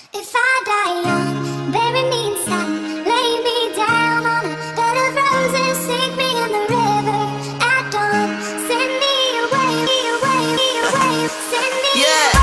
If I die young, bury me in sun, lay me down on a bed of roses, sink me in the river at dawn, send me away, send me Yeah.